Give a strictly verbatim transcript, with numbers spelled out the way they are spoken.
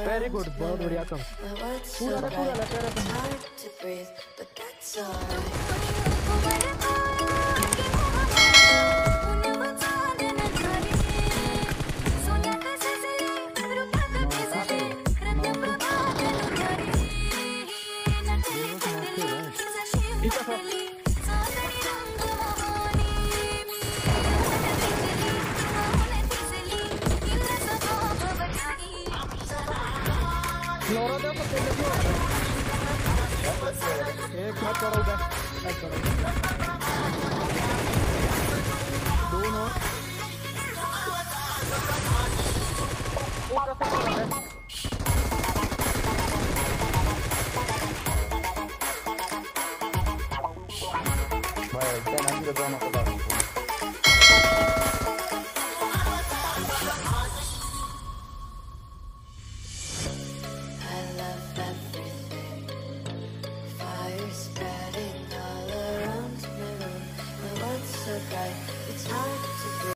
Very good, बहुत बढ़िया कम। पूरा ले पूरा ले तेरे पे। Loro dapat tiga dua. एक मैच करो उधर, मैच करो। दोनों। पूरा सब है। भाई क्या नाम के दोनों को डालो। Spreading all around my room. My once so bright.